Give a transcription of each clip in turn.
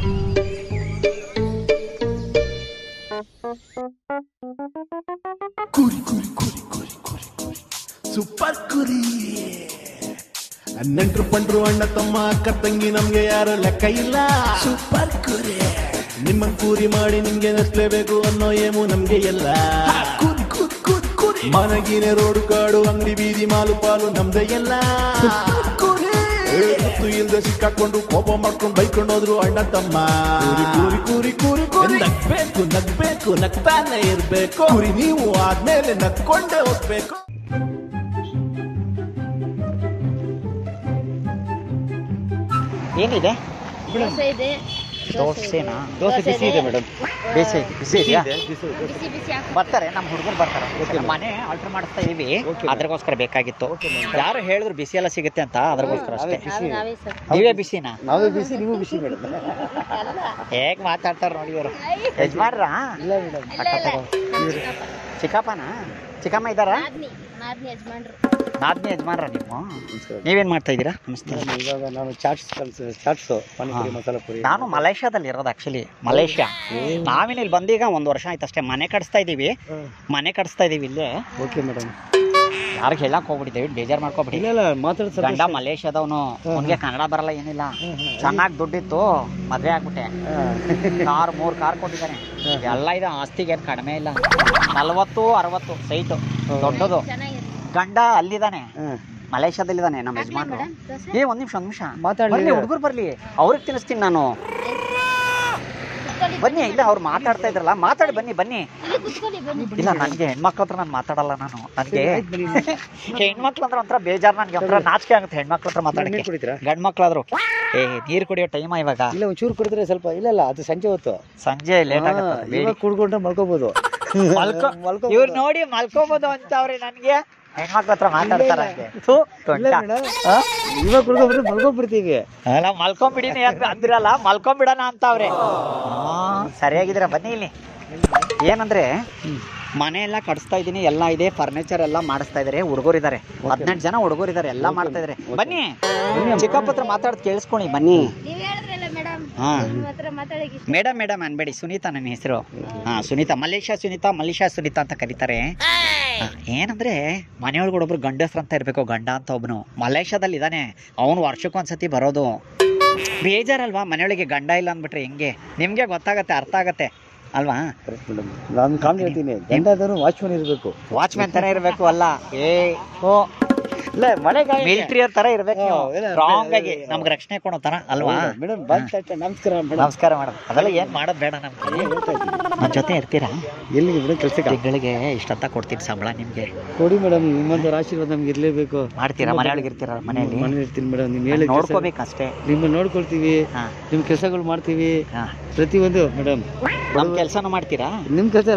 ಕುರಿ ಕುರಿ ಕುರಿ ಕುರಿ ಕುರಿ ಕುರಿ ಸೂಪರ್ ಕುರಿ. ನೆಂಟ್ರು ಪಂಟ್ರು ಅಣ್ಣ ತಮ್ಮ ಅಕ್ಕ ತಂಗಿ ನಮ್ಗೆ ಯಾರು ಲೆಕ್ಕ ಇಲ್ಲ. ಸೂಪರ್ ಕುರಿ. ನಿಮ್ಮ ಕೂರಿ ಮಾಡಿ ನಿಮ್ಗೆ ನಸ್ಲೇಬೇಕು ಅನ್ನೋ ಏಮು ನಮ್ಗೆ ಎಲ್ಲ. ಕುರಿ ಕುರಿ ಕುರಿ ಕುರಿ. ಮನಗಿನ ರೋಡು ಕಾಡು ಅಂಗಡಿ ಬೀದಿ ಮಾಲು ಪಾಲು ನಮ್ದೆ ಎಲ್ಲ. ಗೊತ್ತು ಇಲ್ದೆ ಸಿಕ್ಕಾಕೊಂಡು ಕೋಪ ಮಾಡ್ಕೊಂಡು ಬೈಕೊಂಡು ಹೋದ್ರು ಅಣ್ಣ ತಮ್ಮ. ಕೂರಿ ಕೂರಿ ಕೂರಿ ಕೂರಿ ನಗ್ಬೇಕು ನಗ್ಬೇಕು ನಗ್ತಾನೆ ಇರ್ಬೇಕು. ಕುರಿ ನೀವು ಆದ್ಮೇಲೆ ನಗ್ಕೊಂಡೇ ಹೋಗ್ಬೇಕು. ಏನಿದೆ? ದೋಸೆನಾ? ದೋಸೆ ಬಿಸಿ ಇದೆ ಮೇಡಮ್. ಬಿಸಿ ಇದೆಯಾ? ಬರ್ತಾರೆ ನಮ್ಮ ಹುಡುಗರು ಬರ್ತಾರೆ. ಮನೆ ಆಲ್ಟರ್ ಮಾಡಿಸ್ತಾ ಇದೀವಿ, ಅದ್ರಗೋಸ್ಕರ ಬೇಕಾಗಿತ್ತು. ಯಾರು ಹೇಳಿದ್ರು ಬಿಸಿ ಎಲ್ಲ ಸಿಗುತ್ತೆ ಅಂತ, ಅದ್ರಗೋಸ್ಕರ ಅಷ್ಟೇ. ನೀವೇ ಬಿಸಿನಾ? ನಾವೇ ಬಿಸಿ, ನೀವು ಬಿಸಿ ಮೇಡಮ್. ಹೇಗ್ ಮಾತಾಡ್ತಾರ ನೋಡಿ ಇವರು. ಯಜಮಾನ್ರಾ? ಇಲ್ಲ ಮೇಡಮ್. ಚಿಕ್ಕಪ್ಪನಾ? ಚಿಕ್ಕಮ್ಮ ಇದ್ದಾರಾ? ನಾದ್ನಿ ಯಜಮಾನ್ರ ನೀವು? ನೀವೇನ್ ಮಾಡ್ತಾ ಇದ್ದೀರಾ? ನಮಸ್ತೆ. ಇವಾಗ ನಾನು ಚಾಟ್ಸ್ ಪಾನಿಪುರಿ ಮಸಾಲ ಪುರಿ. ನಾನು ಮಲೇಷ್ಯಾದಲ್ಲಿ ಇರೋದು, ಆಕ್ಚುಲಿ ಮಲೇಷ್ಯಾ. ನಾವೇನು ಇಲ್ಲಿ ಬಂದೀಗ 1 ವರ್ಷ ಆಯ್ತು ಅಷ್ಟೇ. ಮನೆ ಕಟ್ಸ್ತಾ ಇದೀವಿ ಇಲ್ಲೇ. Okay madam. ಯಾರಿಗೆ ಹೇಳಕ್ ಹೋಗ್ಬಿಟ್ಟಿದ್ದೇವೆ, ಬೇಜಾರು ಮಾಡ್ಕೊಬಿಡಿ. ಇಲ್ಲ ಮಾತಾಡ್ತಾರೆ. ಗಂಡ ಮಲೇಷ್ಯಾದವನು, ಅವನಿಗೆ ಕನ್ನಡ ಬರಲ್ಲ ಏನಿಲ್ಲ. ಚೆನ್ನಾಗಿ ದುಡ್ಡಿತ್ತು, ಮದ್ವೆ ಆಗ್ಬಿಟ್ಟೆ. 3 ಕಾರ್ ಕೊಟ್ಟಿದ್ದಾನೆ. ಎಲ್ಲ ಇದೆ, ಆಸ್ತಿಗೆ ಏನು ಕಡಿಮೆ ಇಲ್ಲ. 40-60 ಸೈಟು ದೊಡ್ಡದು. ಗಂಡ ಅಲ್ಲಿದ್ದಾನೆ, ಮಲೇಷ್ಯಾದಲ್ಲಿದ್ದಾನೆ ನಮ್ಮ ಯಜಮಾನ್ರು. ಒಂದ್ ನಿಮಿಷ ಮಾತಾಡ್ಲಿ, ಹುಡುಗರು ಬರ್ಲಿ, ಅವ್ರಿಗೆ ತಿನ್ನಿಸ್ತೀನಿ ನಾನು. ಬನ್ನಿ. ಇಲ್ಲ ಅವ್ರು ಮಾತಾಡ್ತಾ ಇದ್ರಲ್ಲ, ಮಾತಾಡಿ ಬನ್ನಿ. ಇಲ್ಲ ನನಗೆ ಹೆಣ್ಮಕ್ಳ ಹತ್ರ ನಾನು ಮಾತಾಡಲ್ಲ. ನನಗೆ ಹೆಣ್ಮಕ್ಳು ಅಂದ್ರೆ ಒಂಥರ ಬೇಜಾರು, ನನಗೆ ಒಂಥರ ನಾಚಿಕೆ ಆಗುತ್ತೆ ಹೆಣ್ಮಕ್ಳ ಹತ್ರ ಮಾತಾಡಕ್ಕೆ. ಗಂಡ್ ಮಕ್ಳಾದ್ರು ನೀರು ಕುಡಿಯೋ ಟೈಮ್ ಇವಾಗ. ಇಲ್ಲ ಒಂಚೂರು ಕುಡಿದ್ರೆ ಸ್ವಲ್ಪ. ಇಲ್ಲ ಅದು ಸಂಜೆ ಹೊತ್ತು, ಸಂಜೆ ಲೇಟ್ ಆಗುತ್ತೆ. ಕುಡ್ಕೊಂಡ್ರೆ ಮಲ್ಕೋಬಹುದು. ಇವ್ರು ನೋಡಿ ಮಲ್ಕೋಬಹುದು ಅಂತ ಅವ್ರಿ. ನನ್ಗೆ ಹೆಣ್ಮಕ್ಳ ಹತ್ರ ಮಾತಾಡ್ತಾರ. ಇವಾಗ ಕುಡ್ಕೊಂಡ್ಬಿಟ್ರೆ ಮಲ್ಕೊಂಡ್ಬಿಡ್ತೀವಿ. ಅಲ್ಲ ಮಲ್ಕೊಂಡ್ಬಿಡಿನಿ ಅಂದಿರಲ್ಲ, ಮಲ್ಕೊಂಡ್ಬಿಡೋಣ ಅಂತ ಅವ್ರೆ. ಸರಿಯಾಗಿದ್ದೀರಾ? ಬನ್ನಿ ಇಲ್ಲಿ. ಏನಂದ್ರೆ ಮನೆ ಎಲ್ಲ ಕಟ್ಸ್ತಾ ಇದೀನಿ, ಎಲ್ಲ ಇದೆ, ಫರ್ನಿಚರ್ ಎಲ್ಲ ಮಾಡಿಸ್ತಾ ಇದಾರೆ. ಹುಡುಗರಿದ್ದಾರೆ, 18 ಜನ ಹುಡುಗರಿದ್ದಾರೆ, ಎಲ್ಲ ಮಾಡ್ತಾ ಇದಾರೆ. ಬನ್ನಿ ಚಿಕ್ಕಪ್ಪ ಹತ್ರ ಮಾತಾಡ್ ಕೇಳಿಸ್ಕೊಳ್ಳಿ. ಬನ್ನಿ. ಮೇಡಮ್ ಅನ್ಬೇಡಿ, ಸುನೀತಾ ನನ್ನ ಹೆಸರು. ಸುನೀತಾ, ಮಲೇಷ್ಯಾ ಸುನೀತಾ ಅಂತ ಕರೀತಾರೆ. ಏನಂದ್ರೆ ಮನೆಯೊಳಗೆ ಒಬ್ಬರು ಗಂಡಸ್ರ ಅಂತ ಇರ್ಬೇಕು. ಗಂಡ ಅಂತ ಒಬ್ನು ಮಲೇಷ್ಯಾದಲ್ಲಿ ಇದ್ದಾನೆ. ಅವನು ವರ್ಷಕ್ಕೊಂದ್ಸತಿ ಬರೋದು. ಬೇಜಾರಲ್ವಾ ಮನೆಯೊಳಗೆ ಗಂಡ ಇಲ್ಲ ಅಂದ್ಬಿಟ್ರೆ? ಹೆಂಗೆ ನಿಮ್ಗೆ ಗೊತ್ತಾಗತ್ತೆ, ಅರ್ಥ ಆಗತ್ತೆ ಅಲ್ವಾ? ನಾನು ಕಾಮ್ ಹೇಳ್ತೀನಿ, ಗಂಡಾದರೂ ವಾಚ್ಮನ್ ಇರಬೇಕು. ವಾಚ್ಮನ್ ತರ ಇರಬೇಕು ಅಲ್ಲ, ಮಿಲಿಟರಿ ತರ ಇರ್ಬೇಕು. ಸ್ಟ್ರಾಂಗ್ ಆಗಿ ನಮ್ಗೆ ರಕ್ಷಣೆ ಕೊಡೋ ತರ ಅಲ್ವಾ? ನಮಸ್ಕಾರ ಮೇಡಮ್. ಅದೆಲ್ಲ ಏನ್ ಮಾಡೋದ್ ಬೇಡ. ನನ್ನ ಜೊತೆ ಇರ್ತೀರಾ? ಎಲ್ಲಿಗೆ ಮೇಡಮ್? ಕೆಲಸಕ್ಕೆ. ತಿಂಗಳಿಗೆ ಇಷ್ಟಂತ ಕೊಡ್ತೀನಿ ಸಂಬಳ ನಿಮ್ಗೆ. ಕೊಡಿ ಮೇಡಮ್, ನಿಮ್ಮಂತ ಆಶೀರ್ವಾದ ನಮ್ಗೆ ಇರ್ಲೇಬೇಕು. ಮಾಡ್ತೀರಾ? ಮನೆಯೊಳಗೆ ಇರ್ತೀರಾ? ಮನೆಯಲ್ಲಿ ಇರ್ತೀನಿ ಮೇಡಮ್. ನೀವು ಹೇಳಿ ನೋಡ್ಕೋಬೇಕು ಅಷ್ಟೇ. ನಿಮ್ಮ ನೋಡ್ಕೊಳ್ತೀವಿ, ನಿಮ್ ಕೆಲಸಗಳು ಮಾಡ್ತೀವಿ ಪ್ರತಿಯೊಂದು ಮೇಡಮ್. ನಮ್ ಕೆಲ್ಸನೂ ಮಾಡ್ತೀರಾ? ನಿಮ್ ಕೆಲಸ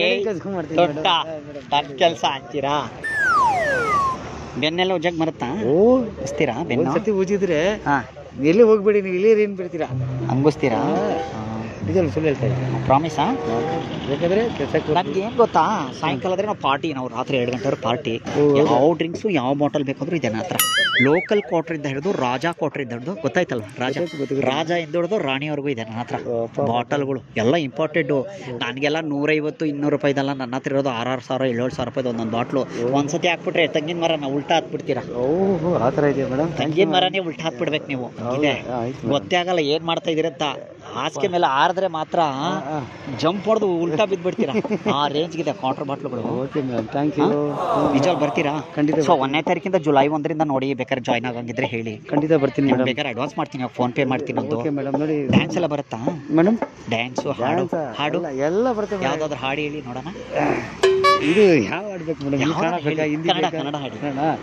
ನನ್ ಕೆಲಸ ಅಂತೀರಾ? ಬೆನ್ನೆಲ್ಲ ಉಜ್ಜಕ್ ಬರುತ್ತಾ? ಬಸ್ತೀರಾ? ಬೆನ್ನು ಸತಿ ಉಜ್ಜಿದ್ರೆ ಎಲ್ಲಿ ಹೋಗ್ಬೇಡಿ, ನೀವು ಇಲ್ಲೇ ಏನ್ ಬಿಡ್ತೀರಾ, ಹಂಗಿಸ್ತೀರಾ? ಇದನ್ನು ಸುಳ್ಳು ಹೇಳ್ತಾ ಇದ್ದೀನಿ. ಪ್ರಾಮಿಸಾ? ಯಾಕಂದ್ರೆ ನನ್ಗೆ ಏನ್ ಗೊತ್ತಾ, ಸಾಯಂಕಾಲ ಆದ್ರೆ ನಾವು ಪಾರ್ಟಿ, ನಾವು ರಾತ್ರಿ 2 ಗಂಟೆ ಪಾರ್ಟಿ. ಯಾವ ಡ್ರಿಂಕ್ಸು ಯಾವ ಬಾಟಲ್ ಬೇಕಾದ್ರೂ ಇದೆ ನನ್ನ ಹತ್ರ. ಲೋಕಲ್ ಕ್ವಾರ್ಟರ್ ಇಂದ ಹಿಡಿದು ರಾಜಾ ಕ್ವಾರ್ಟರ್ ಇಂದ ಹಿಡಿದು, ಗೊತ್ತಾಯ್ತಲ್ಲ ರಾಜ ಇಂದ ಹಿಡಿದು ರಾಣಿವರೆಗೂ ಇದೆ ನನ್ನ ಹತ್ರ ಬಾಟಲ್ಗಳು. ಎಲ್ಲ ಇಂಪಾರ್ಟೆಂಟ್. ನನಗೆಲ್ಲ 150-200 ರೂಪಾಯಿದಲ್ಲ, ನನ್ನ ಹತ್ರ ಇರೋದು 6,000 7,000 ರೂಪಾಯಿದು ಒಂದೊಂದು ಬಾಟ್ಲು. ಒಂದ್ಸತಿ ಹಾಕ್ಬಿಟ್ರೆ ತೆಂಗಿನ ಮರ ನಾವು ಉಲ್ಟಾ ಹಾಕ್ಬಿಡ್ತೀರಾ. ಆ ಥರ ಇದೆಯಾ ಮೇಡಮ್? ತೆಂಗಿನ ಮರನೇ ಉಲ್ಟಾ ಹಾಕ್ಬಿಡ್ಬೇಕು ನೀವು. ಗೊತ್ತೇ ಆಗಲ್ಲ ಏನ್ ಮಾಡ್ತಾ ಇದೀರಂತ. ಹಾಸಿಗೆ ಮೇಲೆ ಆರಿದ್ರೆ ಮಾತ್ರ ಜಂಪ್ ಹೊಡೆದು ಉಲ್ಟಾ ಬಿದ್ದ್ಬಿಡ್ತೀರಾ. ಆ ರೇಂಜ್ಗಿದೆ ಕ್ವಾರ್ಟರ್ ಬಾಟ್ಲುಗಳು. ನಿಜವಾಗಿ ಬರ್ತೀರಾ? ಖಂಡಿತ. ಸೊ 1ನೇ ತಾರೀಕಿಂದ ಜುಲೈ 1ರಿಂದ ನೋಡಿ, ಬೇಕಾದ್ರೆ ಜಾಯ್ನ್ ಆಗಂಗಿದ್ರೆ ಹೇಳಿ. ಖಂಡಿತ ಬರ್ತೀನಿ ಮೇಡಮ್. ಬೇಕಾದ್ರೆ ಅಡ್ವಾನ್ಸ್ ಮಾಡ್ತೀನಿ, ಫೋನ್ ಪೇ ಮಾಡ್ತೀನಿ. ನೋಡಿ, ಡ್ಯಾನ್ಸ್ ಎಲ್ಲ ಬರುತ್ತಾ ಮೇಡಮ್? ಡ್ಯಾನ್ಸು, ಹಾಡು ಎಲ್ಲ ಬರುತ್ತೆ. ಯಾವ್ದಾದ್ರು ಹಾಡು ಹೇಳಿ ನೋಡೋಣ. ಇದು ಯಾವ ಆಡ್ಬೇಕು ಮೇಡಮ್? ಕನ್ನಡ ಹಾಡಿ.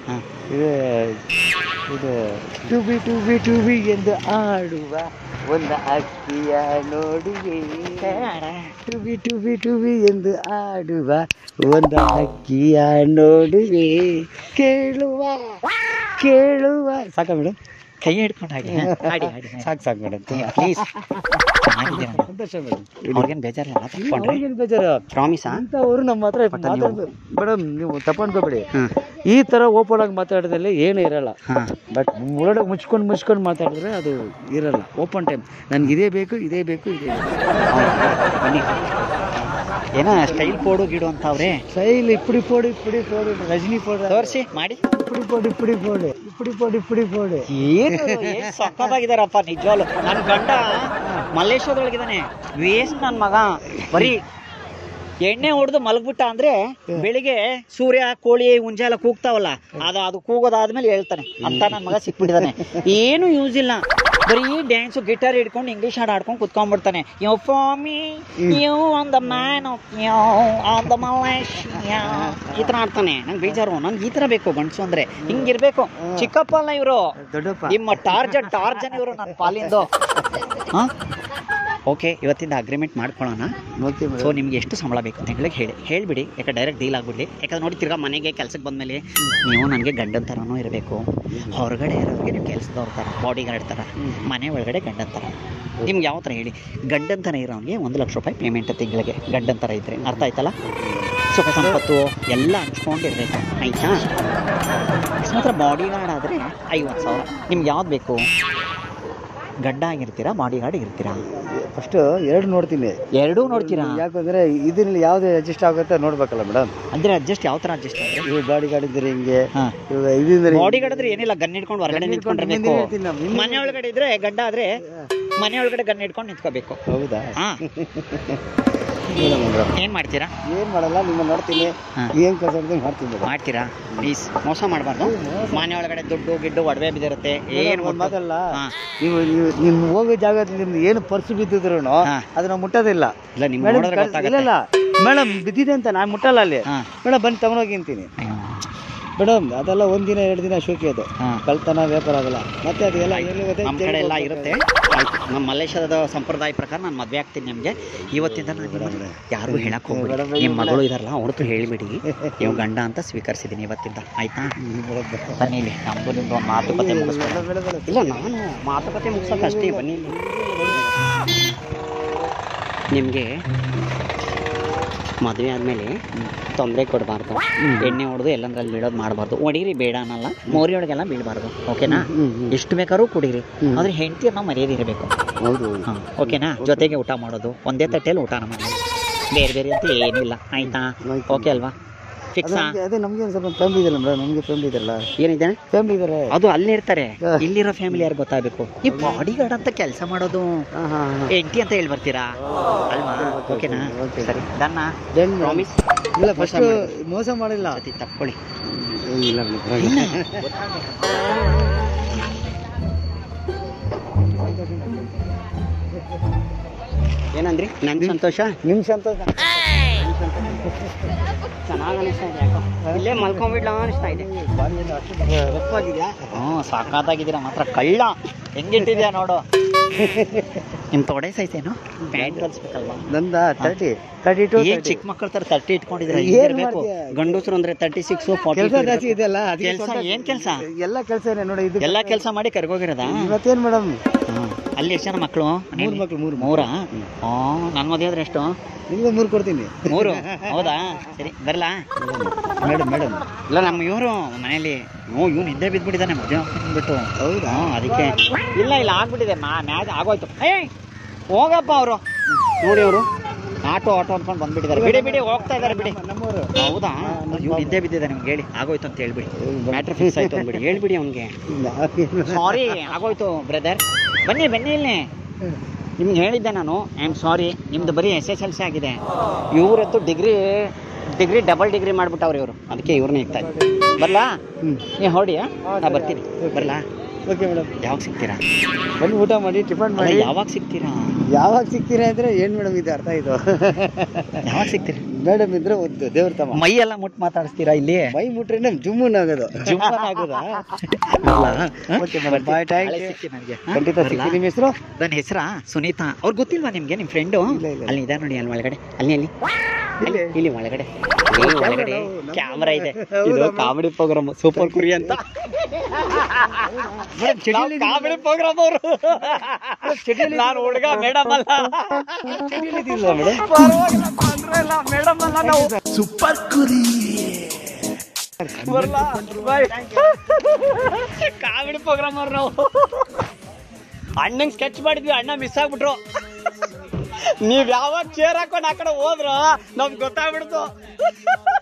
ಇದು ಟು ಬಿ ಎಂದು ಆಡುವ ಒಂದು ಅಕ್ಕಿಯ ನೋಡುವೆ. ಟು ಬಿ ಎಂದು ಆಡುವ ಒಂದು ಅಕ್ಕಿಯ ನೋಡುವೆ. ಕೇಳುವ ಸಾಕ ಮೇಡಮ್? ಕೈ ಹಿಡ್ಕೊಂಡು ಹಾಗೆ ಹಾಡಿ ಹಾಡಿ ಸಾಕು ಮೇಡಮ್ ಪ್ಲೀಸ್. ಚೆನ್ನಾಗಿದೆ ಸಂತೋಷ ಮೇಡಮ್. ಅವ್ರಿಗೇನು ಬೇಜಾರಿಲ್ಲ ತಪ್ಕೊಂಡ್ರೆ ಅವ್ರಿಗೇನು ಬೇಜಾರು ಪ್ರಾಮಿಸಾ ಅಂತವರು ನಮ್ಮ ಹತ್ರ ಮೇಡಮ್ ನೀವು ತಪ್ಕೊಂಡ್ಕೋಬೇಡಿ. ಈ ತರ ಓಪನ್ ಆಗಿ ಮಾತಾಡಿದಲ್ಲಿ ಏನೂ ಇರಲ್ಲ. ಬಟ್ ಒಳಗೆ ಮುಚ್ಕೊಂಡು ಮಾತಾಡಿದ್ರೆ ಅದು ಇರಲ್ಲ. ಓಪನ್ ಟೈಮ್ ನನ್ಗೆ ಇದೇ ಬೇಕು ಇದೇ ಬೇಕು ಇದೇ ಬನ್ನಿ. ಏನೋ ಸ್ಟೈಲ್ ಪೋಡು ಗಿಡು ಅಂತ ಅವ್ರೆ ಸ್ಟೈಲ್ ಇಪ್ಪಡಿ ಪೋಡಿ ರಜನಿ ಪೋಡಿ ತೋರಿಸಿ ಮಾಡಿ ಇಪ್ಪಡಿ ಪೋಡಿ ಏನು ಸಕ್ಕತ್ತಾಗಿದಾರಪ್ಪ ನಿಜವಾಗ್ಲು. ನನ್ನ ಗಂಡ ಮಲ್ಲೇಶ್ವರದೊಳಗಿದ್ದಾನೆ. ವೇಸ್ಟ್ ನನ್ನ ಮಗ ಬರೀ ಎಣ್ಣೆ ಹೊಡೆದು ಮಲಗ್ಬಿಟ್ಟ ಅಂದ್ರೆ ಬೆಳಿಗ್ಗೆ ಸೂರ್ಯ ಕೋಳಿ ಹುಂಜೆ ಎಲ್ಲ ಕೂಗ್ತಾವಲ್ಲ ಅದು ಕೂಗೋದಾದ್ಮೇಲೆ ಹೇಳ್ತಾನೆ ಅಂತ ನನ್ನ ಮಗ ಸಿಕ್ಬಿಟ್ಟಿದ್ದಾನೆ. ಏನು ಯೂಸ್ ಇಲ್ಲ, ಬರೀ ಡ್ಯಾನ್ಸು ಗಿಟಾರ್ ಹಿಡ್ಕೊಂಡು ಇಂಗ್ಲೀಷ್ ಹಾಡು ಆಡ್ಕೊಂಡು ಕುತ್ಕೊಂಡ್ಬಿಡ್ತಾನೆ. Yo for me yo on the man of yo on the Malaysia ಈ ಥರ ಆಡ್ತಾನೆ. ನಂಗೆ ಬೇಜಾರು, ನಂಗೆ ಈ ಥರ ಬೇಕು ಗಂಡಸು ಅಂದ್ರೆ ಹಿಂಗಿರ್ಬೇಕು. ಚಿಕ್ಕಪ್ಪ ಅಲ್ಲ ಇವರು, ನಿಮ್ಮ ಟಾರ್ಜನ್ ಇವರು ನನ್ನ ಪಾಲಿಂದು. ಹಾಂ ಓಕೆ, ಇವತ್ತಿಂದ ಅಗ್ರಿಮೆಂಟ್ ಮಾಡ್ಕೊಳ್ಳೋಣ. ಸೊ ನಿಮ್ಗೆ ಎಷ್ಟು ಸಂಬಳ ಬೇಕು ತಿಂಗಳಿಗೆ ಹೇಳಿಬಿಡಿ, ಯಾಕೆ ಡೈರೆಕ್ಟ್ ಡೀಲ್ ಆಗ್ಬಿಡ್ಲಿ. ಯಾಕಂದ್ರೆ ನೋಡಿ ತಿರ್ಗಾ ಮನೆಗೆ ಕೆಲಸಕ್ಕೆ ಬಂದಮೇಲೆ ನೀವು ನನಗೆ ಗಂಡನ ಥರನೂ ಇರಬೇಕು. ಹೊರಗಡೆ ಇರೋರಿಗೆ ನೀವು ಕೆಲಸದವ್ರ ಥರ ಬಾಡಿ ಗಾರ್ಡ್ ಥರ, ಮನೆ ಒಳಗಡೆ ಗಂಡನ ಥರ. ನಿಮ್ಗೆ ಯಾವ ಥರ ಹೇಳಿ? ಗಂಡನ ಥರ ಇರೋನಿಗೆ 1 ಲಕ್ಷ ರೂಪಾಯಿ ಪೇಮೆಂಟ್ ತಿಂಗಳಿಗೆ ಗಂಡನ ಥರ ಇದ್ದರೆ. ಅರ್ಥ ಆಯ್ತಲ್ಲ? ಸುಖ ಸಂಪತ್ತು ಎಲ್ಲ ಹಂಚ್ಕೊಂಡಿರ್ಬೇಕು, ಆಯಿತಾ? ಮಾತ್ರ ಬಾಡಿ ಗಾರ್ಡ್ ಆದರೆ 50,000. ನಿಮ್ಗೆ ಯಾವ್ದು ಬೇಕು? ಗಡ್ಡ ಆಗಿರ್ತೀರಾ, ಬಾಡಿ ಗಾರ್ಡ್ ಇರ್ತೀರಾ? ಫಸ್ಟ್ ಎರಡು ನೋಡ್ತೀನಿ. ಎರಡೂ ನೋಡ್ತೀರಾ? ಯಾಕಂದ್ರೆ ಇದರಲ್ಲಿ ಯಾವ್ದು ಅಡ್ಜಸ್ಟ್ ಆಗುತ್ತೆ ನೋಡ್ಬೇಕಲ್ಲ ಮೇಡಮ್. ಅಂದ್ರೆ ಅಡ್ಜಸ್ಟ್ ಯಾವ ತರ ಅಡ್ಜಸ್ಟ್ ಅಂದ್ರೆ ಇವಾಗ ಬಾಡಿ ಗಾರ್ಡ್ ಇದ್ರೆ ಹಿಂಗೆ, ಬಾಡಿ ಗಾರ್ಡ್ ಆದ್ರೆ ಏನಿಲ್ಲ, ಗನ್ ಇಟ್ಕೊಂಡು ಹೊರಗಡೆ ನಿಂತ್ಕೊಂಡಿರ್ಬೇಕು. ಮನೆ ಒಳಗಡೆ ಇದ್ರೆ ಗಡ್ಡ ಆದ್ರೆ ಮನೆ ಒಳಗಡೆ ಗನ್ ಇಟ್ಕೊಂಡು ನಿಂತ್ಕೋಬೇಕು. ಹೌದಾ? ಏನ್ ಮಾಡ್ತೀರಾ? ಏನ್ ಮಾಡಲ್ಲ, ನಿಮ್ಮ ನೋಡ್ತೀನಿ, ಏನ್ ಕೆಲಸ ಮಾಡ್ತೀನಿ. ಮಾಡ್ತೀರಾ? ಪ್ಲೀಸ್ ಮೋಸ ಮಾಡಬಾರ್ದು. ಮನೆ ಒಳಗಡೆ ದುಡ್ಡು ಗಿಡ್ಡು ಒಡವೆ ಬಿದ್ದಿರುತ್ತೆ. ಏನು ಒಂದ್ ಮಾತಲ್ಲ, ನೀವು ನಿಮ್ ಹೋಗೋ ಜಾಗದಲ್ಲಿ ನಿಮ್ದು ಏನು ಪರ್ಸು ಬಿದ್ದಿದ್ರು ಅದನ್ನ ಮುಟ್ಟೋದಿಲ್ಲ. ಇಲ್ಲ ನಿಮ್ಗೆ ಮೇಡಮ್ ಬಿದ್ದಿದೆ ಅಂತ ನಾನು ಮುಟ್ಟಲ್ಲ ಅಲ್ಲಿ. ಮೇಡಮ್ ಬಂದು ತಗೊಂಡೋಗಿ ಅಂತೀನಿ ಮೇಡಮ್. ಅದೆಲ್ಲ ಒಂದಿನ 2 ದಿನ ಶೋಕಿ, ಅದು ಕಳ್ತನ ವ್ಯಾಪಾರ ಆಗಲ್ಲ. ಮತ್ತೆ ಅದೆಲ್ಲ ನಮ್ಮ ಕಡೆ ಎಲ್ಲ ಇರುತ್ತೆ. ಆಯ್ತು, ನಮ್ಮ ಮಲೇಷ್ಯಾದ ಸಂಪ್ರದಾಯ ಪ್ರಕಾರ ನಾನು ಮದುವೆ ಆಗ್ತೀನಿ ನಿಮಗೆ. ಇವತ್ತಿಂದ ನಾನು ಯಾರಿಗೂ ಹೇಳಕ್ ಹೋಗ್ಬೇಡಿ. ನಿಮ್ಮ ಮಗಳು ಇದಾರಲ್ಲ ಅವ್ರದ್ದು ಹೇಳಿಬಿಡಿ, ನೀವು ಗಂಡ ಅಂತ ಸ್ವೀಕರಿಸಿದ್ದೀನಿ ಇವತ್ತಿಂದ, ಆಯ್ತಾ? ಬನ್ನಿ ಇಲ್ಲಿ, ನಮ್ಮದು ನಿಮ್ದು ಒಂದು ಮಾತುಕತೆ ಮುಗಿಸ್ಬೇಕು. ಇಲ್ಲ, ನಾನು ಮಾತುಕತೆ ಮುಗಿಸೋಕೆ ಅಷ್ಟೇ. ಬನ್ನಿ, ನಿಮಗೆ ಮದುವೆ ಆದಮೇಲೆ ತೊಂದರೆ ಕೊಡಬಾರ್ದು, ಎಣ್ಣೆ ಹೊಡೆದು ಎಲ್ಲಂದ್ರಲ್ಲಿ ಬೀಳೋದು ಮಾಡಬಾರ್ದು. ಹೊಡೀರಿ ಬೇಡ ಅನ್ನಲ್ಲ, ಮೋರಿ ಒಳಗೆಲ್ಲ ಬೀಳಬಾರ್ದು, ಓಕೆನಾ? ಎಷ್ಟು ಬೇಕಾದ್ರೂ ಕುಡೀರಿ, ಆದರೆ ಹೆಂಡತಿಯನ್ನ ಮರ್ಯಾದೆ ಇರಬೇಕು. ಹೌದು, ಹಾಂ ಓಕೆನಾ? ಜೊತೆಗೆ ಊಟ ಮಾಡೋದು, ಒಂದೇ ತಟ್ಟೆಯಲ್ಲಿ ಊಟ ಮಾಡೋದು, ಬೇರೆ ಬೇರೆ ಅಂತ ಏನಿಲ್ಲ, ಆಯ್ತಾ? ಓಕೆ ಅಲ್ವಾ? ಫಿಕ್ಸಾ? ಅದೇ ನಮ್ಗೆ ಸ್ವಲ್ಪ ಫ್ಯಾಮಿಲಿ ಇದೆಯಲ್ಲ ಮೇಡಮ್, ನಮಗೆ ಫ್ಯಾಮಿಲಿ ಇದೆಯಲ್ಲ. ಏನಿದೆ? ಫ್ಯಾಮಿಲಿ ಇದಾರೆ, ಅದು ಅಲ್ಲಿರ್ತಾರೆ. ಇಲ್ಲಿರೋ ಫ್ಯಾಮಿಲಿ ಯಾರು ಗೊತ್ತಾಗಬೇಕು. ಈ ಬಾಡಿ ಗಾರ್ಡ್ ಅಂತ ಕೆಲಸ ಮಾಡೋದು ಹೆಂಡತಿ ಅಂತ ಹೇಳಿ ಬರ್ತೀರಾ ಅಲ್ವಾ? ಓಕೆನಾ? ಸರಿ, ಡನ್ನ? ಪ್ರಾಮಿಸ್? ಇಲ್ಲ, ಫಸ್ಟ್ ಮೋಸ ಮಾಡಿಲ್ಲ. ತಕ್ಕೊಳ್ಳಿ. ಇಲ್ಲ ಏನಂದ್ರಿ? ನನ್ನ ಸಂತೋಷ, ನಿಮ್ಮ ಸಂತೋಷ. ಚೆನ್ನಾಗಿ ಅನಿಸ್ತಾ ಇದೆ, ಯಾಕೋ ಇಲ್ಲೇ ಮಲ್ಕೊಂಡ್ಬಿಡ್ಲ ಅನಿಸ್ತಾ ಇದೆ. ರಫಾಗಿದೆಯಾ? ಹ್ಞೂ, ಸಾಕಾಗಿದ್ದೀರಾ ಮಾತ್ರ. ಕಳ್ಳ ಹೆಂಗಿಟ್ಟಿದ್ಯಾ ನೋಡು. ನಿಮ್ಮ ತೊಡೆ ಸೈಜ್ ಏನು? ಪ್ಯಾಂಟ್ ಕಲಿಸ್ಬೇಕಲ್ವಾ? ನಂದ 32. ಈಗ ಚಿಕ್ಕ ಮಕ್ಕಳ ಥರ 30 ಇಟ್ಕೊಂಡಿದ್ರೆ ಇರಬೇಕು. ಗಂಡಸರು ಅಂದ್ರೆ 36, 40. ಜಾಸ್ತಿ ಇದೆಯಲ್ಲ. ಕೆಲಸ ಏನು ಕೆಲಸ? ಎಲ್ಲ ಕೆಲಸ ನೋಡಿ, ಇದು ಎಲ್ಲ ಕೆಲಸ ಮಾಡಿ ಕರ್ಗೋಗಿರೋದಾ? ಇವತ್ತೇನು ಮೇಡಮ್? ಅಲ್ಲಿ ಎಷ್ಟು ಜನ ಮಕ್ಕಳು? 3 ಮಕ್ಕಳು. 3? ನನ್ನ ಮದುವೆ ಆದ್ರೆ ಎಷ್ಟು? ನಿಮ್ಗೆ 3 ಕೊಡ್ತೀನಿ. 3? ಹೌದಾ? ಸರಿ, ಬರಲಾ? ಮೇಡಮ್ ಇಲ್ಲ, ನಮ್ಮ ಇವರು ಮನೇಲಿ ಇವ್ನು ಹಿಂದೆ ಬಿದ್ದುಬಿಟ್ಟಿದ್ದಾನೆ ಮದುವೆ ಆಗ್ಬಿಟ್ಟು. ಹೌದಾ? ಅದಕ್ಕೆ ಇಲ್ಲ ಆಗ್ಬಿಟ್ಟಿದೆ, ಮ್ಯಾಚ್ ಆಗೋಯ್ತು. ಹೋಗಪ್ಪ ಅವರು ನೋಡಿ, ಅವರು ಆಟೋ ಅಂದ್ಕೊಂಡು ಬಂದ್ಬಿಟ್ಟಿದ್ದಾರೆ. ಬಿಡಿ ಹೋಗ್ತಾ ಇದ್ದಾರೆ, ಬಿಡಿ. ನಮ್ಮವರು. ಹೌದಾ? ಇವ್ನು ಹಿಂದೆ ಬಿದ್ದಿದೆ, ನಿಮ್ಗೆ ಹೇಳಿ ಆಗೋಯ್ತು ಅಂತ ಹೇಳ್ಬಿಡಿ. ಮ್ಯಾಟ್ರ್ ಫಿಕ್ಸ್ ಆಯ್ತು ಅಂದ್ಬಿಡಿ, ಹೇಳ್ಬಿಡಿ ಅವ್ನಿಗೆ. ಸಾರಿ ಆಗೋಯ್ತು ಬ್ರದರ್. ಬನ್ನಿ ಇಲ್ಲಿ. ನಿಮ್ಗೆ ಹೇಳಿದ್ದೆ ನಾನು, ಐ ಆಮ್ ಸಾರಿ. ನಿಮ್ದು ಬರೀ SSLC ಆಗಿದೆ. ಇವರದ್ದು ಡಿಗ್ರಿ ಡಬಲ್ ಡಿಗ್ರಿ ಮಾಡ್ಬಿಟ್ಟವ್ರು ಇವರು. ಅದಕ್ಕೆ ಇವ್ರನ್ನ ಇರ್ತಾ ಇದ್ದಾರೆ. ಬರಲಾ? ನೀವು ಹೊಡಿ, ನಾ ಬರ್ತೀನಿ. ಬರಲಾ? Okay madam. ಯಾವಾಗ ಸಿಗ್ತೀರಾ? ಬನ್ನಿ, ಊಟ ಮಾಡಿ, ಟಿಫನ್ ಮಾಡಿ. ಯಾವಾಗ ಸಿಗ್ತೀರಾ ಅಂದ್ರೆ ಏನು ಮೇಡಮ್ ಇದು ಅರ್ಥ ಇದು? ಯಾವಾಗ ಸಿಗ್ತೀರಿ? ಮೇಡಮ್ ಇದ್ರೆ ಒಂದು ದೇವ್ರ ತಮ್ಮ ಮೈ ಎಲ್ಲ ಮುಟ್ಟು ಮಾತಾಡಿಸ್ತೀರಾ ಇಲ್ಲಿ? ಮೈ ಮುಟ್ರೆ ಜುಮ್ಮನ್ ಆಗೋದು. ಆಗೋದಾ? ಖಂಡಿತ ಸಿಗ್ತೀನಿ. ನಿಮ್ಮ ಹೆಸರು? ನನ್ನ ಹೆಸರಾ ಸುನೀತಾ. ಅವ್ರು ಗೊತ್ತಿಲ್ವಾ ನಿಮ್ಗೆ? ನಿಮ್ಮ ಫ್ರೆಂಡು ಅಲ್ಲಿ ಇದ್ದಾರೆ ನೋಡಿ, ಅಲ್ಲಿ ಒಳಗಡೆ. ಅಲ್ಲಿ ಇಲ್ಲಿ ಒಳಗಡೆ ಒಳಗಡೆ ಕ್ಯಾಮ್ರಾ ಇದೆ. ಇದು ಕಾಮಿಡಿ ಪ್ರೋಗ್ರಾಮ್ ಸೂಪರ್ ಕುರಿ ಅಂತ. ಕಾಮಿಡಿ ಪ್ರೋಗ್ರಾಮ್ ಅವರು. ನಾನು ಹುಡುಗ ಮೇಡಮ್ ಅಲ್ಲ, ಮೇಡಮ್ ಅಲ್ಲ, ನಾವು ಸೂಪರ್ ಕುರಿ. ಕಾಮಿಡಿ ಪ್ರೋಗ್ರಾಮ್ ಅವ್ರು. ನಾವು ಅಣ್ಣಂಗೆ ಸ್ಕೆಚ್ ಮಾಡಿದ್ವಿ, ಅಣ್ಣ ಮಿಸ್ ಆಗ್ಬಿಟ್ರು. ನೀವ್ ಯಾವಾಗ ಚೇರ್ ಹಾಕೊಂಡು ಆ ಕಡೆ ಹೋದ್ರ ನಮ್ಗೆ ಗೊತ್ತಾಗ್ಬಿಡ್ತು.